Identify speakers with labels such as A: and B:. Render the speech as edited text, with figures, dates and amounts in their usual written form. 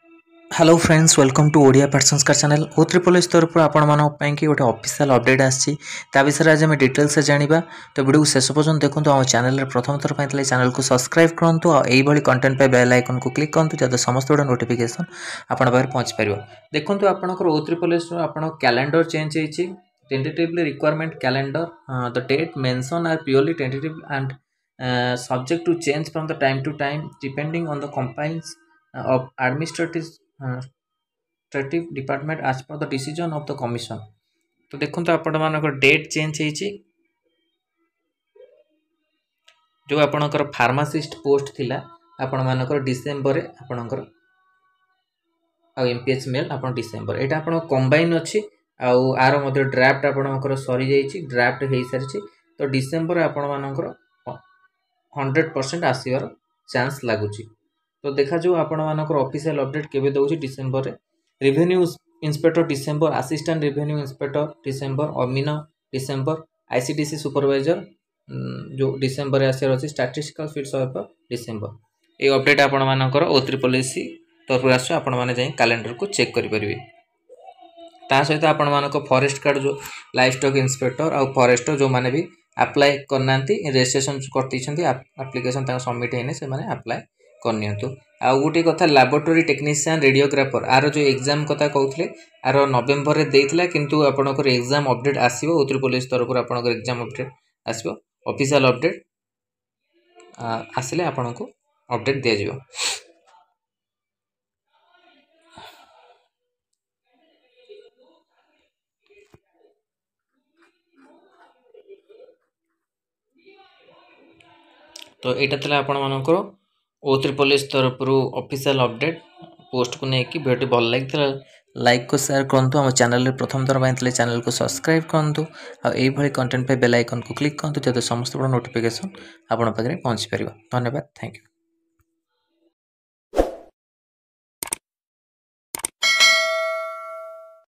A: Hello friends welcome to Odia पाठसंस्कार channel O triple S तरफ आपण कि गोटे ऑफिशियल अपडेट आसी विषय आज आम डिटेल से जाना। तो वीडियो को शेष पर्यटन देखो आम चैनल प्रथम थर पर चैनल को सब्सक्राइब करूँ और कंटेंट पे बेल आइकन को क्लिक करूँ जब समस्त गुड़ा नोटिफिकेशन आपण पाखे पहुँच पार। देखो आपंकर O triple S calendar change होती tentatively requirement calendar the date mention are purely tentative and subject to change from the time to time depending on the compliance of administrative department as per the decision of the commission। तो देखो आपण मानक date change होती जो आपणकर pharmacist post थिला आपण मानकर डिसेम्बर आपणकर एमपीएच मेल आप डिसेम्बर यहाँ आप कंबाइन अच्छी आर मध्य ड्राफ्ट आपणकर सरी जाइए ड्राफ्ट हो सारी तो डिसेम्बर आपण मानकर 100% आसवर चांस लगुच। तो देखा जो आपण मानकर ऑफिशियल अपडेट केबे दउची December revenue inspector December assistant revenue inspector December अमीन डिसेम्बर आईसीडीसी सुपरवाइजर जो डिसेम्बर आसर अच्छी स्टैटिस्टिकल फील्ड सर्वर डिसेम्बर ये अपडेट आपण मानकर ओ ट्रिपल एस तरफ आस कैलेंडर को चेक करेंगे। ता सहित आपण मानक फॉरेस्ट गार्ड जो लाइफ स्टॉक इंस्पेक्टर और फॉरेस्टर जो मैंने भी अप्लाई करना रजिस्ट्रेशन करते आप्लिकेसन सबमिट होने से अप्लाई करनी। आउ गोटे कथा लैबोरेटरी टेक्नीशियन रेडियोग्राफर आर जो एग्जाम कथा कहते आर नवेम्बर में देता किंतु आपंकर एग्जाम अपडेट आसो ओ ट्रिपल एस तरफ आपंकर एग्जाम अपडेट आसो ऑफिशियल अपडेट आसिले आपन को अपडेट दि जाए। तो यहाँ था आपण मानकर ओ ट्रिपल एस तरफ ऑफिशियल अपडेट पोस्ट को लेकिन वीडियो भल लगी लाइक को शेयर करूँ आम चैनल प्रथम थर पर चैनल को सब्सक्राइब करूँ और कंटेंट पे बेल आइकन को क्लिक करूँ जब समस्त नोटिफिकेशन आपण पाखे पहुँची पार। धन्यवाद, थैंक यू।